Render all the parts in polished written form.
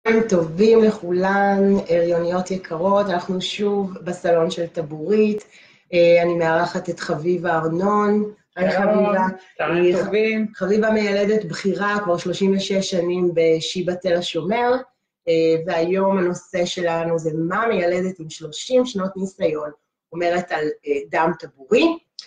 טובים לכולן, הריוניות יקרות, אנחנו שוב בסלון של טבורית, אני מארחת את חביבה ארנון. היי חביבה. טובים. חביבה מיילדת בחירה כבר 36 שנים בשיבא תל השומר, והיום הנושא שלנו זה מה מיילדת עם 30 שנות ניסיון, אומרת על דם טבורי.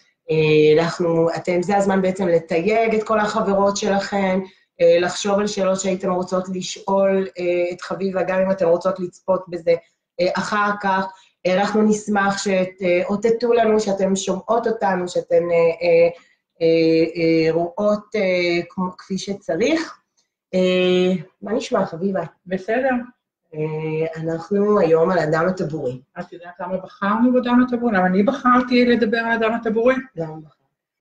זה הזמן בעצם לתייג את כל החברות שלכם, לחשוב על שאלות שהייתם רוצות לשאול את חביבה, גם אם אתן רוצות לצפות בזה אחר כך. אנחנו נשמח שתאותתו לנו, שאתם שומעות אותנו, שאתן רואות כפי שצריך. מה נשמע, חביבה? בסדר. אנחנו היום על הדם הטבורי. את יודעת למה בחרנו בדם הטבורי? למה אני בחרתי לדבר על הדם הטבורי? למה בחרנו?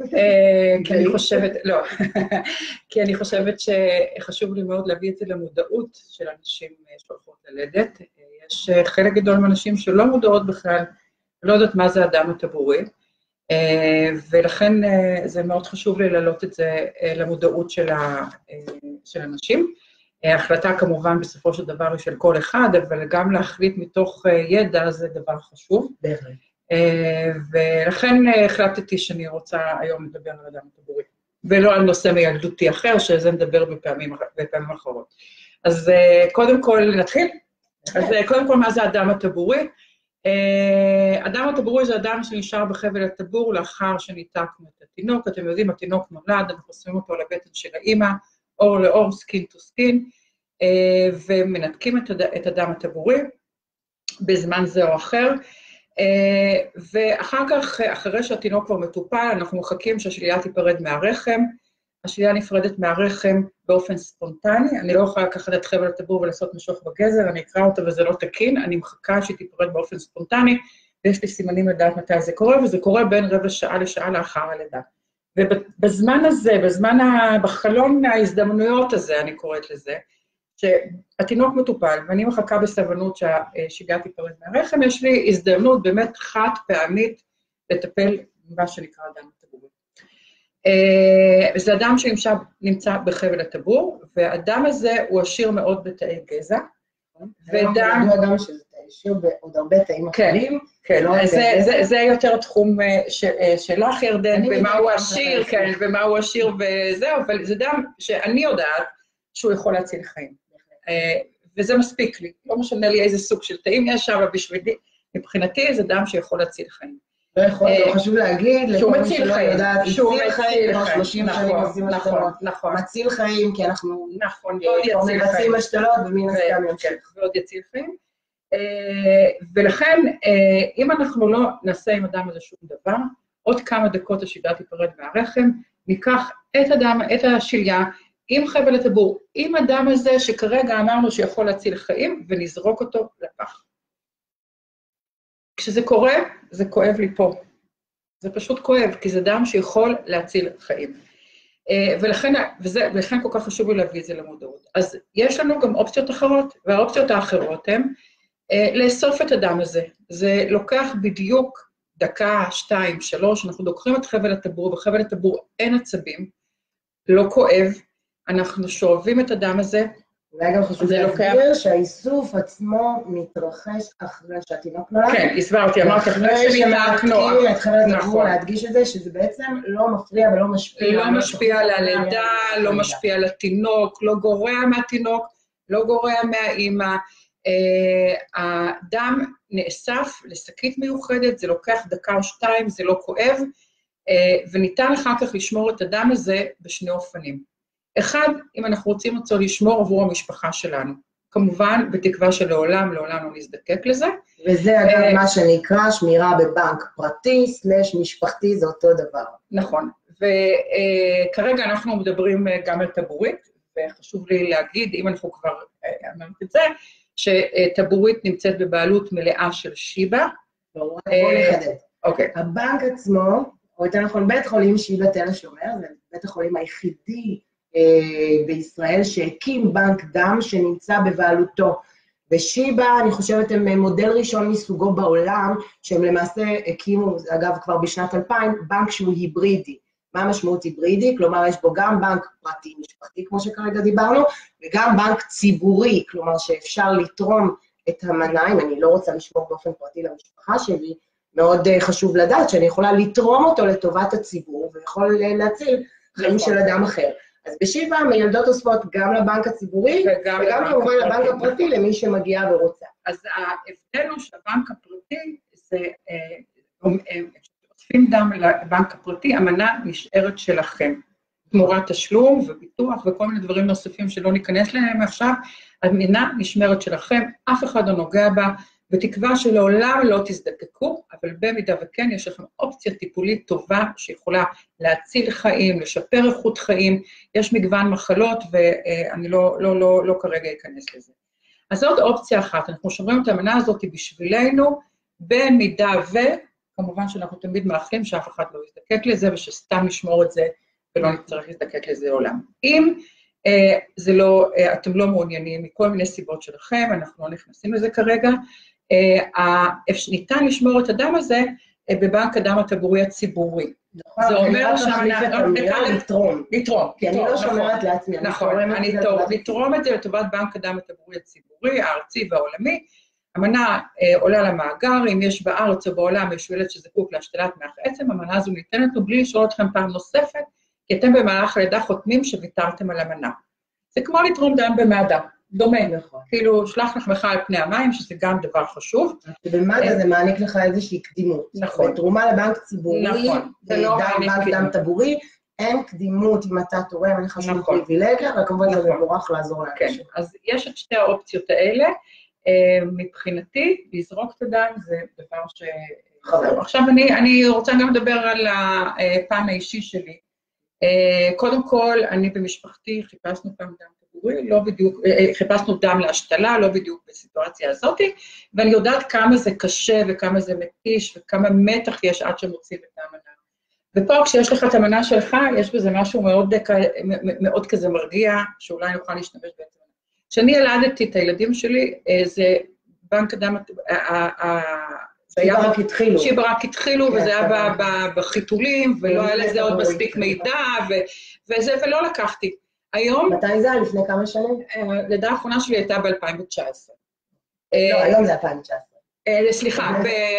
כי אני חושבת שחשוב לי מאוד להביא את זה למודעות של אנשים שהולכות ללדת. יש חלק גדול מהאנשים שלא מודעות בכלל, לא יודעת מה זה הדם הטבורי, ולכן זה מאוד חשוב לי להעלות את זה למודעות של אנשים. ההחלטה כמובן בסופו של דבר היא של כל אחד, אבל גם להחליט מתוך ידע זה דבר חשוב. בהחלט. ולכן החלטתי שאני רוצה היום לדבר על הדם הטבורי, ולא על נושא מילדותי אחר, שזה נדבר בפעמים אחרות. אז קודם כל נתחיל. אז קודם כל מה זה הדם הטבורי? הדם הטבורי זה הדם שנשאר בחבל הטבור לאחר שניתקנו את התינוק. אתם יודעים, התינוק נולד, אנחנו שמים אותו על הבטן של האמא, אור לאור, סקין טו סקין, ומנתקים את הדם הטבורי בזמן זה או אחר, ואחר כך, אחרי שהתינוק כבר מטופל, אנחנו מחכים שהשלייה תיפרד מהרחם. השלייה נפרדת מהרחם באופן ספונטני, אני לא יכולה לקחת את חבל הטבור ולעשות משוך בגזר, אני אקרא אותה וזה לא תקין, אני מחכה שהיא תיפרד באופן ספונטני, ויש לי סימנים לדעת מתי זה קורה, וזה קורה בין רבע שעה לשעה לאחר הלידה. ובזמן הזה, בחלון ההזדמנויות הזה, אני קוראת לזה, שהתינוק מטופל, ואני מחכה בסבלנות שהשלייה תיפרד מהרחם, יש לי הזדמנות באמת חד פעמית לטפל במה שנקרא דם הטבורי. זה אדם שנמצא בחבל הטבור, והאדם הזה הוא עשיר מאוד בתאי גזע. ודם אדם שזה עשיר בעוד הרבה תאים אחרים. כן, זה יותר תחום שלך ירדן, ומה הוא עשיר, כן, ומה הוא עשיר וזהו, אבל זה דם שאני יודעת שהוא יכול להציל חיים. וזה מספיק לי, לא משנה לי איזה סוג של תאים יש שם, בשבילי, מבחינתי זה דם שיכול להציל חיים. לא חשוב להגיד, שהוא מציל חיים, שהוא מציל חיים, 30 שנים עושים נכון, מציל חיים, כי אנחנו מבצעים השתלות ומן הסתם ימשיך. ועוד יציל חיים. ולכן, אם אנחנו לא נעשה עם הדם הזה שום דבר, עוד כמה דקות השלייה תיפרד מהרחם, ניקח את השלייה עם חבל הטבור, עם הדם הזה שכרגע אמרנו שיכול להציל חיים, ונזרוק אותו לפח. כשזה קורה, זה כואב לי פה. זה פשוט כואב, כי זה דם שיכול להציל חיים. ולכן כל כך חשוב לי להביא את זה למודעות. אז יש לנו גם אופציות אחרות, והאופציות האחרות הן לאסוף את הדם הזה. זה לוקח בדיוק דקה, 2, 3, אנחנו לוקחים את חבל הטבור, בחבל הטבור אין עצבים, לא כואב, אנחנו שואבים את הדם הזה, אולי גם חשוב להסביר שהאיסוף עצמו מתרחש אחרי שהתינוק נולד. כן, הסברתי, אמרתי, אחרי שניתקנו. את חבל הטבור להדגיש את זה, שזה בעצם לא מפריע ולא משפיע. לא משפיע על הלידה, לא משפיע על התינוק, לא גורע מהתינוק, לא גורע מהאימא. הדם נאסף לשקית מיוחדת, זה לוקח דקה או 2, זה לא כואב, וניתן אחר כך לשמור את הדם הזה בשני אופנים. אחד, אם אנחנו רוצים אותו לשמור עבור המשפחה שלנו. כמובן, בתקווה שלעולם, לעולם לא נזדקק לזה. וזה אגב מה שנקרא שמירה בבנק פרטי, /משפחתי, זה אותו דבר. נכון. וכרגע אנחנו מדברים גם על טבורית, וחשוב לי להגיד, אם אנחנו כבר אמרת את זה, שטבורית נמצאת בבעלות מלאה של שיבא. בואו נחדד. אוקיי. הבנק עצמו, או יותר נכון, בית חולים שיבא תל השומר, זה בית החולים היחידי בישראל שהקים בנק דם שנמצא בבעלותו. ושיבא, אני חושבת, הם מודל ראשון מסוגו בעולם, שהם למעשה הקימו, אגב כבר בשנת 2000, בנק שהוא היברידי. מה המשמעות היברידי? כלומר, יש בו גם בנק פרטי משפחתי, כמו שכרגע דיברנו, וגם בנק ציבורי, כלומר שאפשר לתרום את המנה, אם אני לא רוצה לשמור באופן פרטי למשפחה שלי, מאוד חשוב לדעת שאני יכולה לתרום אותו לטובת הציבור, ויכול להציל חיים של אדם אחר. אז בשיבא מיילדות אוספות גם לבנק הציבורי, וגם כמובן לבנק הפרטי, למי שמגיע ורוצה. אז ההבדל הוא שהבנק הפרטי, זה אוספים דם לבנק הפרטי, המנה נשארת שלכם. תמורת תשלום וביטוח וכל מיני דברים נוספים שלא ניכנס להם עכשיו, המנה נשמרת שלכם, אף אחד לא נוגע בה, בתקווה שלעולם לא תזדקקו, אבל במידה וכן יש לכם אופציה טיפולית טובה שיכולה להציל חיים, לשפר איכות חיים, יש מגוון מחלות ואני לא כרגע אכנס לזה. אז זאת אופציה אחת, אנחנו שומרים את המנה הזאת בשבילנו, במידה וכמובן שאנחנו תמיד מאחלים שאף אחד לא יזדקק לזה ושסתם נשמור את זה ולא נצטרך להזדקק לזה עולם. אם אתם לא מעוניינים מכל מיני סיבות שלכם, אנחנו לא נכנסים לזה כרגע, ניתן לשמור את הדם הזה בבנק הדם הטבורי הציבורי. זה אומר שהמנה לתרום. לתרום. כי אני לא שומרת לעצמי. נכון, לתרום את זה לטובת בנק הדם הטבורי הציבורי, הארצי והעולמי. המנה עולה למאגר, אם יש בארץ או בעולם יש ילד שזקוק להשתלת מח עצם, המנה הזו ניתנת לו בלי לשאול אתכם פעם נוספת, כי אתם במהלך הלידה חותמים שוויתרתם על המנה. זה כמו לתרום דם במעדה, דומה. נכון. כאילו, שלח לחמך על פני המים, שזה גם דבר חשוב. במעדה זה מעניק לך איזושהי קדימות. נכון. תרומה לבנק ציבורי, נכון. בנק דם טבורי, אין קדימות אם אתה תורם, אין לך שום פריבילגיה, וכמובן זה מבורך לעזור לאנשים. כן, אז יש את שתי האופציות האלה, מבחינתי, לזרוק את הדם זה דבר ש... עכשיו אני רוצה גם לדבר על הפן האישי שלי. קודם כל, אני במשפחתי חיפשנו פעם דם טבורי, לא בדיוק, חיפשנו דם להשתלה, לא בדיוק בסיטואציה הזאת, ואני יודעת כמה זה קשה וכמה זה מתיש וכמה מתח יש עד שמוצאים את המנה. ופה כשיש לך את המנה שלך, יש בזה משהו מאוד כזה מרגיע, שאולי נוכל להשתמש בעצם. כשאני ילדתי את הילדים שלי, זה בנק הדם, שיבא רק התחילו, וזה היה בחיתולים, ולא היה לזה עוד מספיק מידע, ולא לקחתי. היום... מתי זה? לפני כמה שנים? לידה האחרונה שלי הייתה ב-2019. לא, היום זה 2019. סליחה,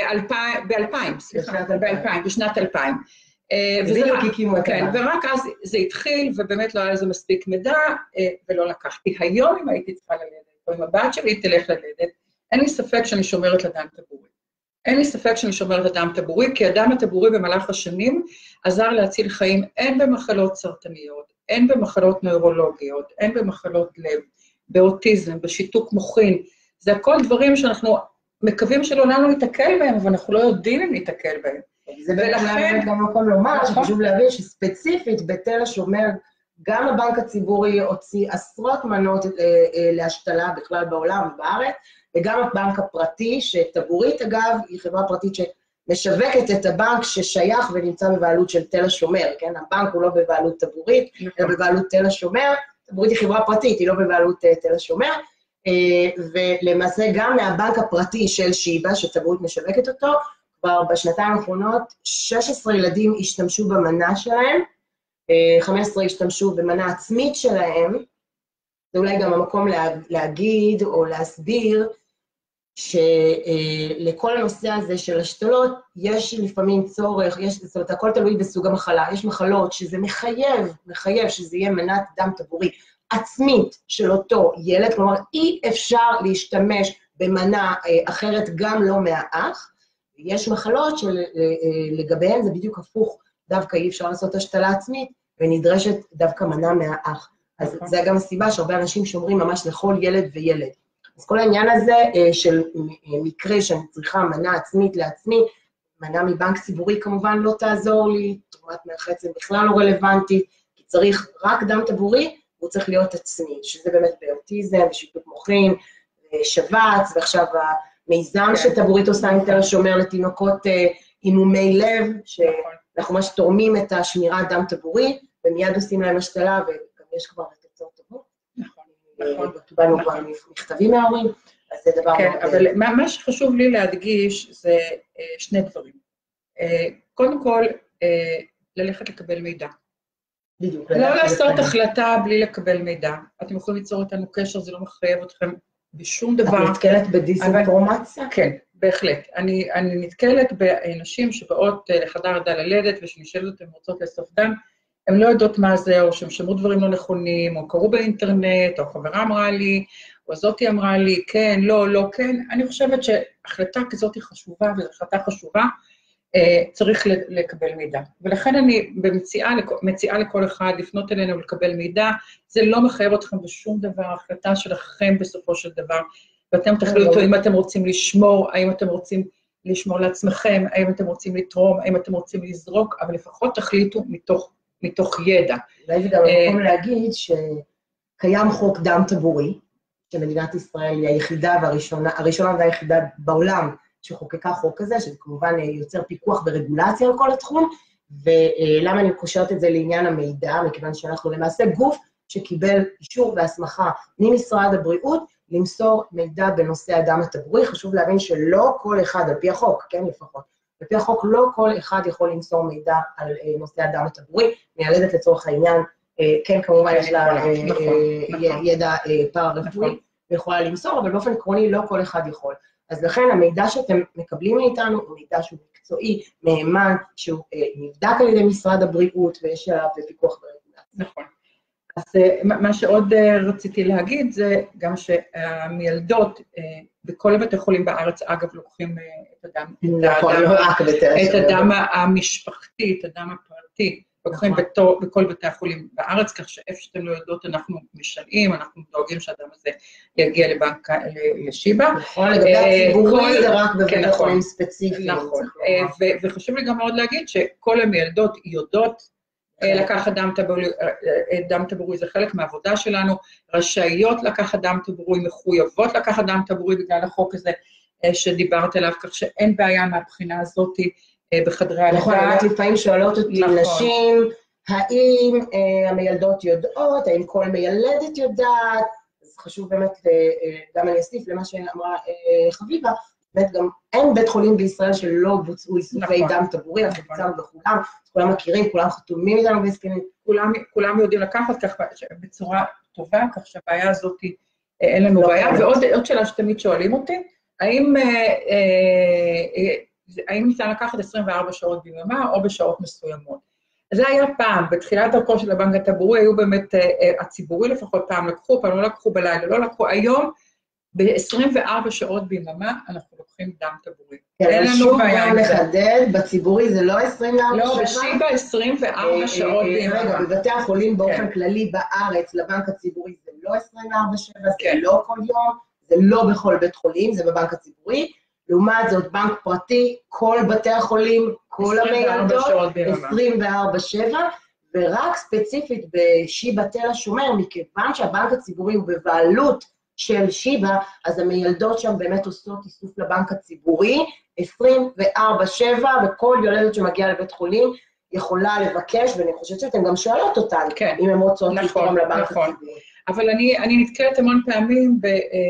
בשנת 2000. בדיוק הקימו את כן, ורק אז זה התחיל, ובאמת לא היה לזה מספיק מידע, ולא לקחתי. היום אם הייתי צריכה ללדת, או אם הבת שלי תלך ללדת, אין לי ספק שאני שומרת לדם טבורי. אין לי ספק שאני שומרת לדם טבורי, כי הדם הטבורי במהלך השנים עזר להציל חיים, אין במחלות סרטניות, אין במחלות נוירולוגיות, אין במחלות לב, באוטיזם, בשיתוק מוחין. זה הכל דברים שאנחנו מקווים שלעולם לא ניתקל בהם, אבל אנחנו לא יודעים אם ניתקל בהם. זה באמת גם מקום לומר, שחשוב להבין שספציפית בתל השומר, גם הבנק הציבורי הוציא עשרות מנות להשתלה בכלל בעולם ובארץ, וגם הבנק הפרטי, שטבורית אגב, היא חברה פרטית שמשווקת את הבנק ששייך ונמצא בבעלות של תל השומר, כן? הבנק הוא לא בבעלות טבורית, אלא בבעלות תל השומר, טבורית היא חברה פרטית, היא לא בבעלות תל השומר, ולמעשה גם מהבנק הפרטי של שיבא, שטבורית משווקת אותו, כבר בשנתיים האחרונות 16 ילדים השתמשו במנה שלהם, 15 השתמשו במנה עצמית שלהם, זה אולי גם המקום להגיד או להסביר שלכל הנושא הזה של השתלות יש לפעמים צורך, זאת אומרת, הכל תלוי בסוג המחלה, יש מחלות שזה מחייב שזה יהיה מנת דם טבורי עצמית של אותו ילד, כלומר אי אפשר להשתמש במנה אחרת גם לא מהאח, יש מחלות שלגביהן זה בדיוק הפוך, דווקא אי אפשר לעשות השתלה עצמית ונדרשת דווקא מנה מהאח. אז זה גם הסיבה שהרבה אנשים שומרים ממש לכל ילד וילד. אז כל העניין הזה של מקרה שאני צריכה מנה עצמית לעצמי, מנה מבנק ציבורי כמובן לא תעזור לי, תרומת מח עצם בכלל לא רלוונטית, כי צריך רק דם טבורי, הוא צריך להיות עצמי, שזה באמת באוטיזם, בשיתוק מוחין, שבץ, ועכשיו המיזם שטבורית עושה עם תל השומר לתינוקות עם מומי לב, שאנחנו ממש תורמים את השמירת דם טבורי, ומיד עושים להם השתלה, יש כבר תוצאות טובות. נכון. קיבלנו כבר מכתבים מההורים, אז זה דבר מאוד... כן, אבל מה שחשוב לי להדגיש זה שני דברים. קודם כל, ללכת לקבל מידע. בדיוק. לא לעשות החלטה בלי לקבל מידע. אתם יכולים ליצור איתנו קשר, זה לא מחייב אתכם בשום דבר. את נתקלת בדיסאינפורמציה? כן, בהחלט. אני נתקלת באנשים שבאות לחדר ללדת, ושנשאלת אותם רוצות לאסוף דם, הן לא יודעות מה זה, או שהם שמעו דברים לא נכונים, או קראו באינטרנט, או חברה אמרה לי, או זאתי אמרה לי, כן, לא, לא, כן. אני חושבת שהחלטה כזאת היא חשובה, וזו החלטה חשובה, צריך לקבל מידע. ולכן אני מציעה לכל אחד לפנות אלינו ולקבל מידע, זה לא מחייב אתכם בשום דבר, החלטה שלכם בסופו של דבר, ואתם תחליטו אם אתם רוצים לשמור, האם אתם רוצים לשמור לעצמכם, האם אתם רוצים לתרום, האם אתם רוצים לזרוק, אבל לפחות תחליטו מתוך ידע. אולי זה גם מקום להגיד שקיים חוק דם טבורי, שמדינת ישראל היא היחידה הראשונה והיחידה בעולם, שחוקקה חוק כזה, שכמובן יוצר פיקוח ורגולציה על כל התחום, ולמה אני קושרת את זה לעניין המידע, מכיוון שאנחנו למעשה גוף שקיבל אישור והסמכה ממשרד הבריאות, למסור מידע בנושא הדם הטבורי. חשוב להבין שלא כל אחד, על פי החוק, כן לפחות, על פי החוק לא כל אחד יכול למסור מידע על נושא הדם הטבורי, מיילדת לצורך העניין, כן כמובן יש לה ידע פארה-רפואי, ויכולה למסור, אבל באופן עקרוני לא כל אחד יכול. אז לכן המידע שאתם מקבלים מאיתנו הוא מידע שהוא מקצועי, מהימן, שהוא נבדק על ידי משרד הבריאות, ויש עליו פיקוח ורגולציה. נכון. אז מה שעוד רציתי להגיד זה גם שהמילדות בכל בתי חולים בארץ, אגב, לוקחים את הדם, את הדם המשפחתי, את הדם הפרטי, לוקחים בכל בתי החולים בארץ, כך שאיפה שאתם לא יודעות, אנחנו משלעים, אנחנו דואגים שהדם הזה יגיע לבנק לשיבא. נכון, לגבי הציבורי זה רק בבתי חולים ספציפיים. נכון, וחשוב לי גם מאוד להגיד שכל המילדות יודעות לקחת דם טבורי, זה חלק מהעבודה שלנו, רשאיות לקחת דם טבורי, מחויבות לקחת דם טבורי בגלל החוק הזה שדיברת עליו, כך שאין בעיה מהבחינה הזאת בחדרי הלידה. נכון, לפעמים שואלות אותי נשים, האם המילדות יודעות, האם כל מיילדת יודעת, אז חשוב באמת, גם אני אוסיף למה שאמרה חביבה, באמת גם אין בית חולים בישראל שלא בוצעו איסופי דם טבורי, אנחנו בוצענו בכולם, כולם מכירים, כולם חתומים איתנו בהסכמים, כולם יודעים לקחת כך בצורה טובה, כך שהבעיה הזאת אין לנו בעיה, ועוד שאלה שתמיד שואלים אותי, האם ניתן לקחת 24 שעות ביממה או בשעות מסוימות? זה היה פעם, בתחילת דרכו של הבנק הטבורי, היו באמת, הציבורי לפחות פעם לקחו, פעם לא לקחו בלילה, לא לקחו, היום ב-24 שעות ביממה אנחנו לוקחים דם טבורי. כן, שוב גם לחדד, בציבורי זה לא 24 שעות? לא, בשיבא 24 שעות ביממה. רגע, בבתי החולים באופן כללי בארץ, לבנק הציבורי זה לא 24/7, זה לא כל יום, זה לא בכל בית חולים, זה בבנק הציבורי. לעומת זאת, בנק פרטי, כל בתי החולים, כל המילדות, 24/7, ורק ספציפית בשיבא תל השומר, מכיוון שהבנק הציבורי הוא בבעלות של שיבא, אז המילדות שם באמת עושות איסוף לבנק הציבורי, 24/7, וכל יולדת שמגיעה לבית חולים יכולה לבקש, ואני חושבת שאתם גם שואלות אותן, אם הן רוצות לתרום לבנק הציבורי. אבל אני נתקלת המון פעמים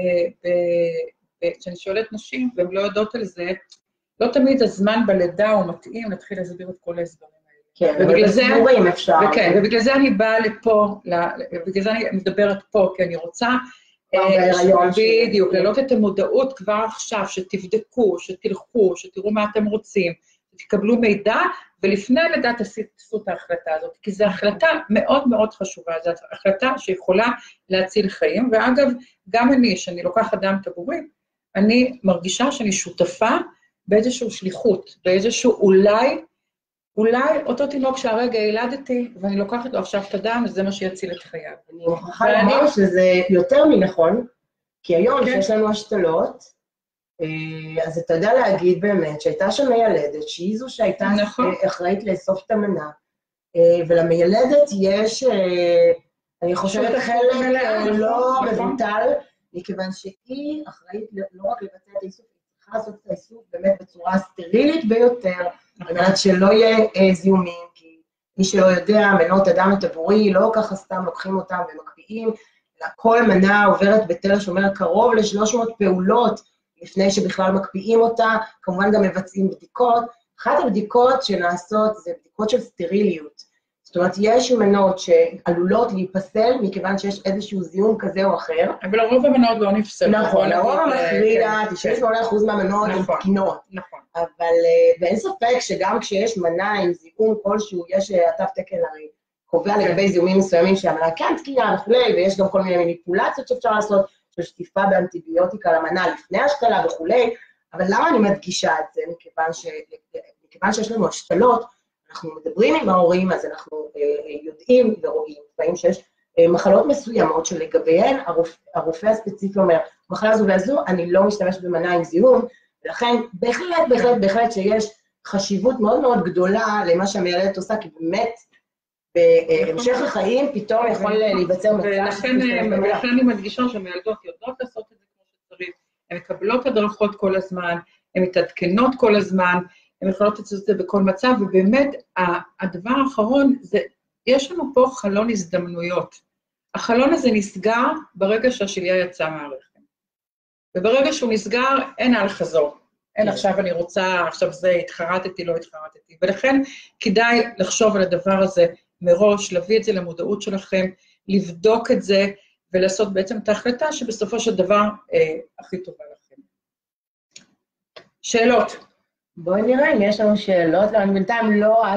כשאני שואלת נשים, והן לא יודעות על זה, לא תמיד הזמן בלידה הוא מתאים, להתחיל להסביר את כל ההסברים האלה. כן, אבל בסיפורים אפשר. וכן, ובגלל זה אני באה לפה, ובגלל זה אני מדברת פה, כי אני רוצה, בדיוק, להעלות את המודעות כבר עכשיו, שתבדקו, שתלכו, שתראו מה אתם רוצים, שתקבלו מידע, ולפני הלידה תעשו את ההחלטה הזאת, כי זו החלטה מאוד מאוד חשובה, זו החלטה שיכולה להציל חיים, ואגב, גם אני, שאני לוקחת דם טבורי, אני מרגישה שאני שותפה באיזושהי שליחות, באיזשהו אולי אותו תינוק שהרגע ילדתי, ואני לוקחת לו עכשיו את הדם, וזה מה שיציל את חייו. אני מוכרחה לומר שזה יותר מנכון, כי היום שיש לנו השתלות, אז אתה יודע להגיד באמת שהייתה שם מיילדת, שהיא זו שהייתה אחראית לאסוף את המנה, ולמיילדת יש, אני חושבת חלק לא מבוטל, מכיוון שהיא אחראית לא רק לבצע את האיסוף, היא צריכה לעשות את האיסוף באמת בצורה סטרילית ביותר, על מנת שלא יהיה זיהומים, כי מי שלא יודע, מנות הדם הטבורי, לא ככה סתם לוקחים אותם ומקפיאים, אלא כל מנה עוברת בתל השומר קרוב ל-300 פעולות, לפני שבכלל מקפיאים אותה, כמובן גם מבצעים בדיקות, אחת הבדיקות שנעשות זה בדיקות של סטריליות. זאת אומרת, יש מנות שעלולות להיפסל מכיוון שיש איזשהו זיהום כזה או אחר. אבל הרוב המנות לא נפסל. נכון, הרוב המכריע, 98% מהמנות הן תקינות. נכון. אבל ואין ספק שגם כשיש מנה עם זיהום כלשהו, יש התו תקן הרי קובע לגבי זיהומים מסוימים שהמנה כן תקינה וכולי, ויש גם כל מיני מניפולציות שאפשר לעשות, של שטיפה באנטיביוטיקה למנה לפני השתלה וכולי, אבל למה אני מדגישה את זה? מכיוון שיש לנו השתלות, אנחנו מדברים עם ההורים, אז אנחנו יודעים ורואים, לפעמים שיש מחלות מסוימות שלגביהן הרופא הספציפי אומר, מחלה זו והזו, אני לא משתמש במנה עם זיהום, ולכן בהחלט שיש חשיבות מאוד מאוד גדולה למה שהמיילדת עושה, כי באמת בהמשך החיים פתאום יכול להיווצר מצב. ולכן אני מדגישה שהמיילדות יודעות לעשות את זה כמו שצריך, הן מקבלות הדרכות כל הזמן, הן מתעדכנות כל הזמן, הן יכולות לעשות את זה בכל מצב, ובאמת הדבר האחרון זה, יש לנו פה חלון הזדמנויות. החלון הזה נסגר ברגע שהשליה יצאה מהרחם. וברגע שהוא נסגר, אין על חזור. אין עכשיו אני רוצה, עכשיו זה התחרטתי, לא התחרטתי. ולכן כדאי לחשוב על הדבר הזה מראש, להביא את זה למודעות שלכם, לבדוק את זה, ולעשות בעצם את ההחלטה שבסופו של דבר הכי טובה לכם. שאלות. בואי נראה אם יש לנו שאלות, אני בינתיים לא רואה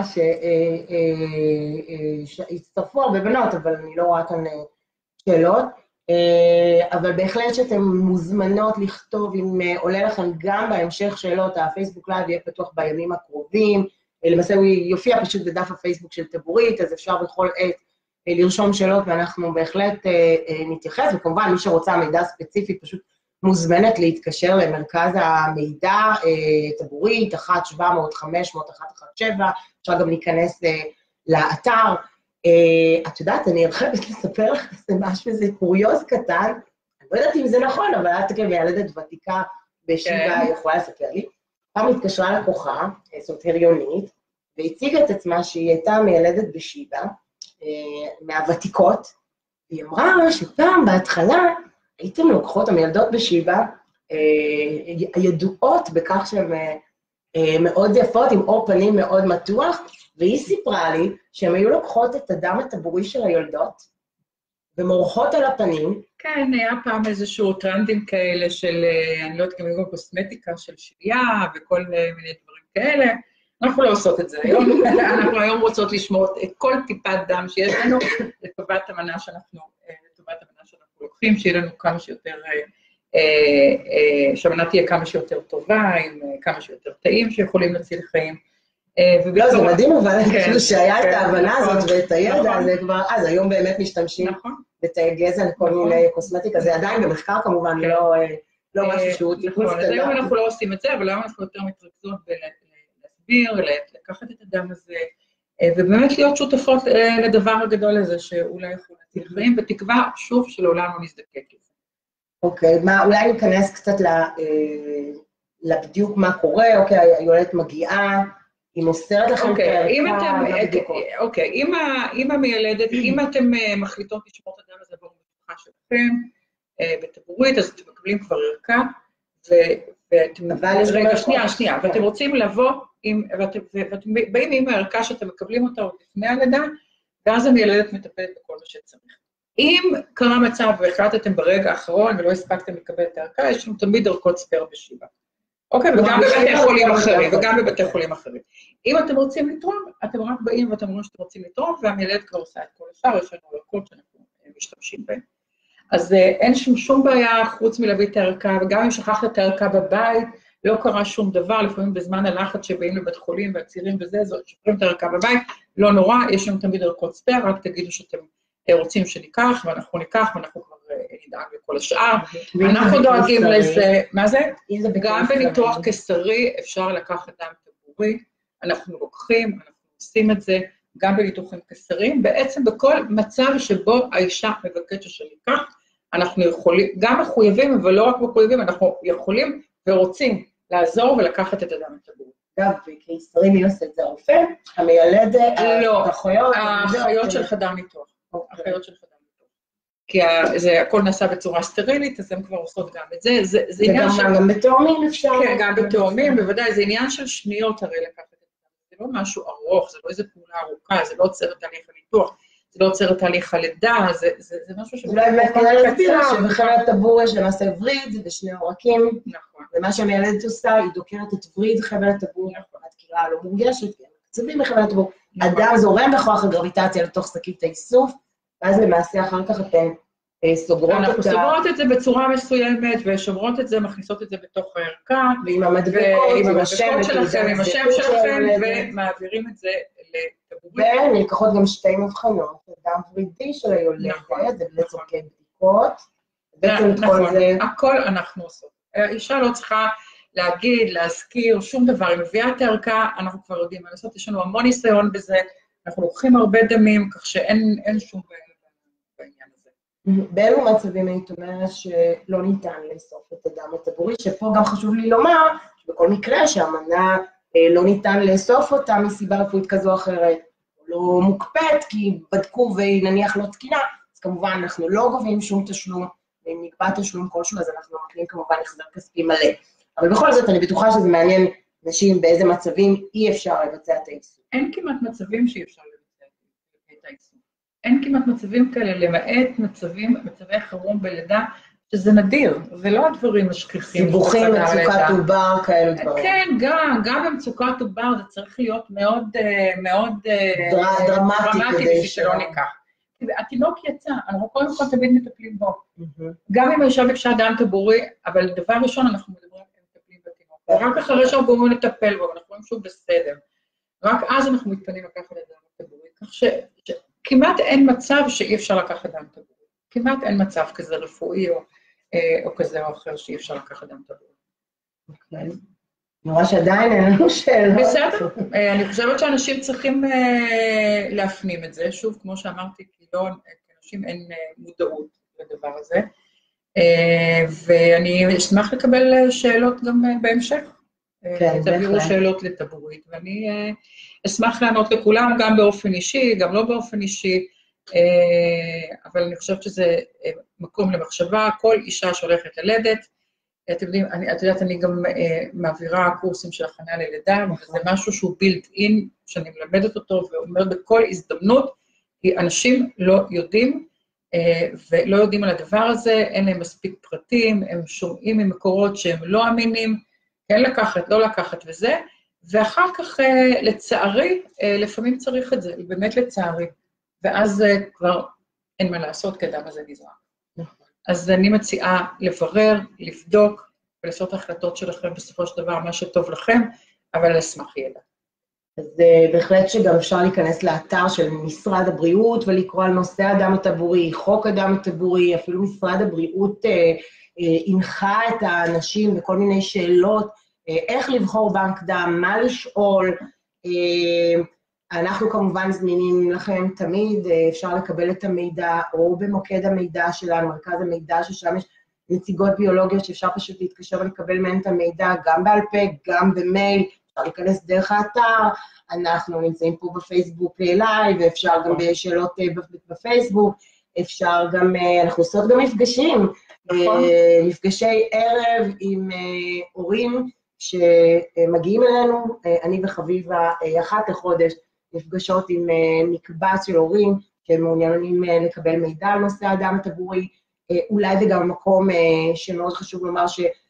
שהצטרפו הרבה בנות, אבל אני לא רואה כאן שאלות, אבל בהחלט שאתם מוזמנות לכתוב אם עולה לכם גם בהמשך שאלות, הפייסבוק לייב יהיה פתוח בימים הקרובים, למעשה הוא יופיע פשוט בדף הפייסבוק של טבורית, אז אפשר בכל עת לרשום שאלות ואנחנו בהחלט נתייחס, וכמובן מי שרוצה מידע ספציפי פשוט מוזמנת להתקשר למרכז המידע, טבורית, 1-700-500-117, אפשר גם להיכנס לאתר. את יודעת, אני חייבת לספר לך, זה משהו, זה קוריוז קטן, אני לא יודעת אם זה נכון, אבל את כמיילדת ותיקה בשיבה יכולה לספר לי. פעם התקשרה לקוחה, זאת אומרת הריונית, והציגה את עצמה שהיא הייתה מיילדת בשיבה, מהוותיקות, והיא אמרה שפעם בהתחלה, הייתם לוקחות המילדות בשיבה, הידועות בכך שהן מאוד יפות, עם אור פנים מאוד מתוח, והיא סיפרה לי שהן היו לוקחות את הדם הטבורי של היולדות, ומורחות על הפנים. כן, היה פעם איזשהו טרנדים כאלה של, אני לא יודעת, גם קוסמטיקה של שלייה, וכל מיני דברים כאלה. אנחנו לא עושות את זה היום, אנחנו היום רוצות לשמור את כל טיפת דם שיש לנו, לטובת המנה שאנחנו לוקחים, שיהיה לנו כמה שיותר, שהמנה תהיה כמה שיותר טובה, עם כמה שיותר תאים שיכולים להציל חיים. לא, זה מדהים, אבל כאילו שהיה את ההבנה הזאת ואת הידע, זה כבר, אז היום באמת משתמשים בתאי גזע לכל מיני קוסמטיקה, זה עדיין במחקר כמובן לא משהו שהוא תיקון סטנדרטי. אז היום אנחנו לא עושים את זה, אבל היום אנחנו יותר מתרכזות בלהסביר, לקחת את הדם הזה, ובאמת להיות שותפות לדבר הגדול הזה, שאולי יכול להציל חיים, בתקווה שוב שלעולם לא נזדקק לזה. אוקיי, אולי ניכנס קצת לבדיוק מה קורה, אוקיי, היולדת מגיעה, היא מוסרת לכם את הבדיקות. אוקיי, אם המיילדת, אם אתם מחליטות לשמור את הדם הזה עבור המשפחה שלכם, בטבורית, אז אתם מקבלים כבר ערכה, ואתם ואתם רוצים לבוא, ואתם באים עם הערכה שאתם מקבלים אותה עוד לפני הלידה, ואז המיילדת מטפלת בכל מה שצריך. אם קרה מצב והחלטתם ברגע האחרון ולא הספקתם לקבל את הערכה, יש לנו תמיד ערכות ספייר בשיבה. אוקיי, וגם בבתי חולים אחרים, אם אתם רוצים לתרום, אתם רק באים ואתם אומרים שאתם רוצים לתרום, והמיילדת כבר עושה את כל השאר, יש לנו ערכות שאנחנו משתמשים בהן. אז אין שום בעיה חוץ מלהביא את הערכה, וגם אם שכחת את הערכה בבית, לא קרה שום דבר, לפעמים בזמן הלחץ שבאים לבית חולים והצירים וזה, שוכרים את הערכה בבית, לא נורא, יש לנו תמיד ערכות ספייר, רק תגידו שאתם רוצים שניקח, ואנחנו ניקח, ואנחנו כבר נדאג לכל השאר. אנחנו דואגים לזה, מה זה? גם בניתוח קיסרי אפשר לקחת דם טבורי, אנחנו לוקחים, אנחנו עושים את זה, גם בניתוחים קיסריים, בעצם בכל מצב שבו האישה מבקשת שניקח, אנחנו יכולים, גם מחויבים, אבל לא רק מחויבים, אנחנו יכולים ורוצים לעזור ולקחת את הדם הטבורי. אגב, בקיסרי מי עושה את זה הרופא? המיילדת? לא, האחיות של חדר ניתוח. האחיות של חדר ניתוח. כי הכל נעשה בצורה סטרילית, אז הן כבר עושות גם את זה. זה גם בתאומים אפשר? כן, גם בתאומים, בוודאי, זה עניין של שניות הרי לקחת זה לא משהו ארוך, זה לא איזו פעולה ארוכה, זה לא עוצר את תהליך הניתוח, זה לא עוצר את תהליך הלידה, זה משהו ש... אולי באמת כדאי להסביר שבחבל הטבור יש למעשה וריד ושני עורקים, ומה שהמיילדת עושה, היא דוקרת את וריד חבל הטבור, הדקירה לא מורגשת, קצבים בחבל הטבור, הדם זורם בכוח הגרביטציה לתוך שקית האיסוף, ואז למעשה אחר כך אתן סוגרות אותה. אנחנו סוגרות את זה בצורה מסוימת, ושומרות את זה, מכניסות את זה בתוך הערכה, ועם המדבקות, עם השם שלכם, עם השם שלכם, ומעבירים את זה לטבורית. ונלקחות גם שתי מבחנות, דם ורידי של היולדת, זה לצורכי בדיקות. בעצם את כל זה... הכל אנחנו עושות. האישה לא צריכה להגיד, להזכיר, שום דבר. היא מביאה את הערכה, אנחנו כבר יודעים מה לעשות, יש לנו המון ניסיון בזה, אנחנו לוקחים הרבה דמים, כך שאין שום בעניין הזה. באילו מצבים היית אומרת שלא ניתן לאסוף את הדם הטבורי, שפה גם חשוב לי לומר, שבכל מקרה שהמנה לא ניתן לאסוף אותה מסיבה רפואית כזו או אחרת, לא מוקפאת, כי בדקו ונניח לא תקינה, אז כמובן אנחנו לא גובים שום תשלום, ואם נקבע תשלום כלשהו, אז אנחנו נותנים כמובן החזר כספי מלא. אבל בכל זאת, אני בטוחה שזה מעניין נשים באיזה מצבים אי אפשר לבצע את האיסוף. אין כמעט מצבים שאי אפשר לבצע את האיסוף. אין כמעט מצבים כאלה, למעט מצבי חירום בלידה, שזה נדיר, ולא הדברים משכיחים. סיבוכים, מצוקת עובר, כאלו דברים. כן, גם במצוקת עובר זה צריך להיות מאוד דרמטי כדי שלא ניקח. התינוק יצא, אנחנו קודם כל תמיד מטפלים בו. גם אם האישה ביקשה דם טבורי, אבל דבר ראשון אנחנו מדברים על מטפלים בתינוק. ורק אחרי שאנחנו בואו נטפל בו, אנחנו רואים שהוא בסדר. רק אז אנחנו מתפנים לקחת את דם טבורי. כך שכמעט אין מצב שאי אפשר לקחת דם טבורי. כמעט אין מצב כזה רפואי או כזה או אחר שאי אפשר לקחת דם טבורי. אוקיי. נראה שעדיין אין לנו שאלות. בסדר, אני חושבת שאנשים צריכים להפנים את זה, שוב, כמו שאמרתי, כי לאנשים אין מודעות לדבר הזה, ואני אשמח לקבל שאלות גם בהמשך. כן, תביאו שאלות לטבורית, ואני אשמח לענות לכולם, גם באופן אישי, גם לא באופן אישי, אבל אני חושבת שזה מקום למחשבה, כל אישה שהולכת ללדת, אתם יודעים, את יודעת, אני גם מעבירה קורסים של הכנה ללידה, וזה משהו שהוא built in, שאני מלמדת אותו, ואומרת בכל הזדמנות, כי אנשים לא יודעים, ולא יודעים על הדבר הזה, אין להם מספיק פרטים, הם שומעים ממקורות שהם לא אמינים, כן לקחת, לא לקחת וזה, ואחר כך, לצערי, לפעמים צריך את זה, באמת לצערי, ואז כבר אין מה לעשות, כי הדם הזה נזרק. אז אני מציעה לברר, לבדוק, ולעשות החלטות שלכם בסופו של דבר, מה שטוב לכם, אבל אשמח ידע. אז בהחלט שגם אפשר להיכנס לאתר של משרד הבריאות, ולקרוא על נושא הדם הטבורי, חוק הדם הטבורי, אפילו משרד הבריאות הנחה את האנשים בכל מיני שאלות, איך לבחור בנק דם, מה לשאול, אנחנו כמובן זמינים לכם תמיד, אפשר לקבל את המידע או במוקד המידע שלנו, מרכז המידע ששם יש נציגות ביולוגיות שאפשר פשוט להתקשר ולקבל מהן את המידע, גם בעל פה, גם במייל, אפשר להיכנס דרך האתר, אנחנו נמצאים פה בפייסבוק לייב, ואפשר גם בשאלות בפייסבוק, אפשר גם, אנחנו עושות גם מפגשים, מפגשי ערב עם הורים שמגיעים אלינו, אני וחביבה אחת לחודש, נפגשות עם מקבץ של הורים שמעוניינים לקבל מידע על נושא הדם הטבורי, אולי זה גם מקום שמאוד חשוב לומר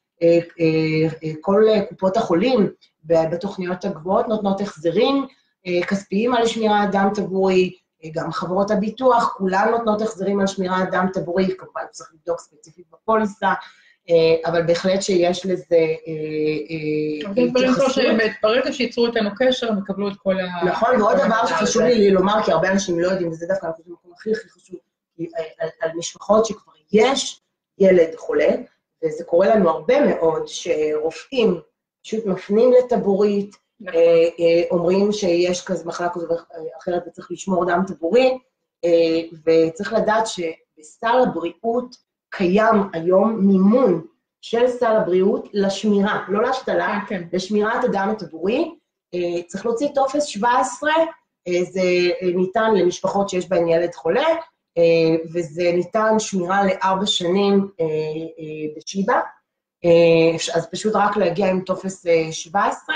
שכל קופות החולים בתוכניות הגבוהות נותנות החזרים כספיים על שמירה דם טבורי, גם חברות הביטוח, כולן נותנות החזרים על שמירה דם טבורי, כמובן צריך לבדוק ספציפית בפוליסה, אבל בהחלט שיש לזה התייחסות. ברגע שיצרו איתנו קשר, הם יקבלו את כל ה... נכון, ועוד דבר שחשוב לי לומר, כי הרבה אנשים לא יודעים, וזה דווקא אנחנו במקום הכי חשוב, על משפחות שכבר יש ילד חולה, וזה קורה לנו הרבה מאוד, שרופאים פשוט מפנים לטבורית, אומרים שיש כזה מחלה כזו אחרת וצריך לשמור דם טבורי, וצריך לדעת שבסל הבריאות, קיים היום מימון של סל הבריאות לשמירה, לא להשתלה, לשמירת הדם הטבורי, צריך להוציא טופס 17, זה ניתן למשפחות שיש בהן ילד חולה, וזה ניתן שמירה ל4 שנים בשיבא, אז פשוט רק להגיע עם טופס 17,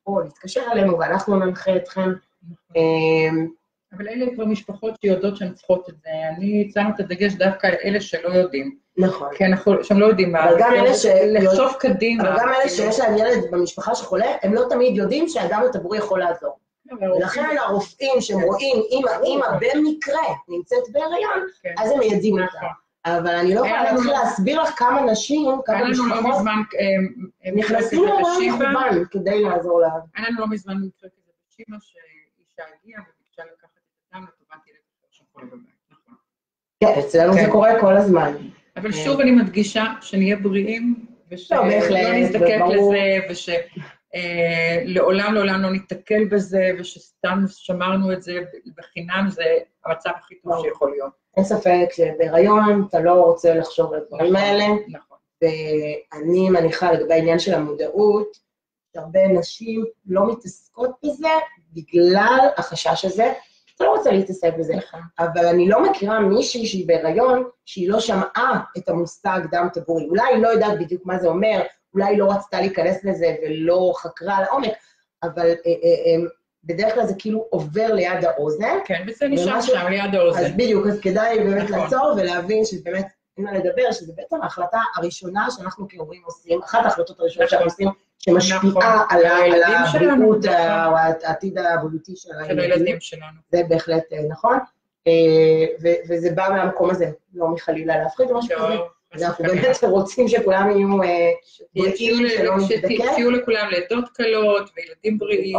או להתקשר אלינו, ואנחנו ננחה אתכם. אבל אלה כבר משפחות שיודעות שהן צריכות את זה. אני שמה את הדגש דווקא על אלה שלא יודעים. נכון. כי שהם לא יודעים מה. אבל גם אלה לחשוב קדימה. אבל גם אלה שיש להם ילד במשפחה שחולה, הם לא תמיד יודעים שהדם הטבורי יכול לעזור. ולכן הרופאים שהם רואים, אם האמא במקרה נמצאת בהיריון, אז הם מיידעים אותה. אבל אני לא יכולה להתחיל להסביר לך כמה נשים, כמה משפחות, נכנסים להיריון מכוון כדי לעזור לה. היה לנו לא מזמן מקרה כזה בשימה, שאישה הגיעה וביקשה לקחת את הדם לטובת ילד שחולה בבית, נכון. כן, אצלנו זה קורה כל הזמן. אבל שוב אני מדגישה שנהיה בריאים, ושלא נזדקק לזה, ושלעולם לא ניתקל בזה, ושסתם שמרנו את זה בחינם, זה המצב הכי טוב שיכול להיות. אין ספק שבהיריון אתה לא רוצה לחשוב על הדברים האלה, נכון. ואני מניחה לגבי העניין של המודעות, שהרבה נשים לא מתעסקות בזה בגלל החשש הזה, אתה לא רוצה להתעסק בזה, אבל אני לא מכירה מישהי שהיא בהיריון, שהיא לא שמעה את המושג דם טבורי, אולי היא לא יודעת בדיוק מה זה אומר, אולי היא לא רצתה להיכנס לזה ולא חקרה לעומק, אבל בדרך כלל זה כאילו עובר ליד האוזן. כן, וזה נשאר שם ליד האוזן. אז בדיוק, אז כדאי באמת לעצור ולהבין שבאמת אין מה לדבר, שזה בעצם ההחלטה הראשונה שאנחנו כהורים עושים, אחת ההחלטות הראשונות שאנחנו עושים, שמשפיעה על הבריאות או העתיד האבולוטי של הילדים שלנו. זה בהחלט נכון, וזה בא מהמקום הזה, לא מחלילה להפחיד או משהו כזה, אז אנחנו באמת רוצים שכולם יהיו בריאים שלא נזדקק. שתהיו לכולם לידות קלות וילדים בריאים,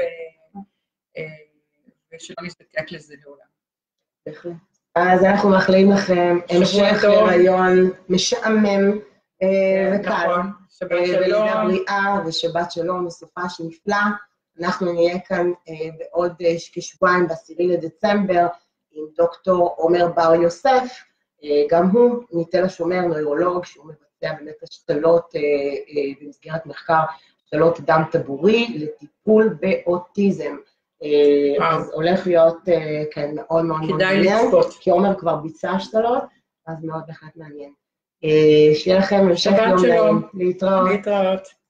ושלא נזדקק לזה לעולם. בהחלט. אז אנחנו מאחלים לכם המשך הריון משעמם וקל, ולידה בריאה ושבת שלום וסופה שנפלא. אנחנו נהיה כאן בעוד כשבועיים ב10 לדצמבר עם דוקטור עומר בר יוסף, גם הוא מתל השומר, נוירולוג, שהוא מבצע באמת השתלות במסגרת מחקר, השתלות דם טבורי לטיפול באוטיזם. אז הולך להיות כן מאוד מאוד מעניין, כי עומר כבר ביצע השתלות, אז מאוד בהחלט מעניין. שיהיה לכם המשך יום נעים, להתראות.